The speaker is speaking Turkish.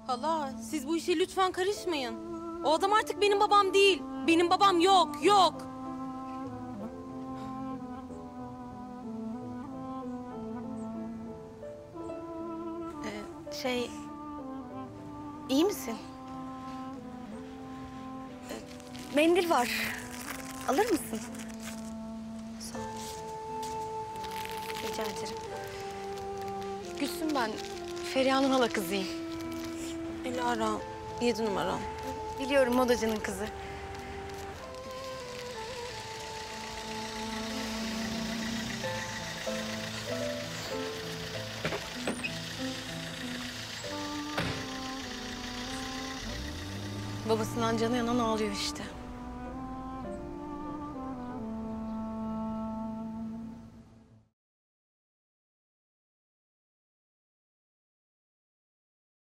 Hala siz bu işe lütfen karışmayın. O adam artık benim babam değil. Benim babam yok, yok. İyi misin? Mendil var. Alır mısın? Sağ ol. Rica ederim. Gülsüm ben. Feriha'nın hala kızıyım. Dilara, 7 numara. Biliyorum, modacının kızı. Babasından canı yanan ağlıyor işte.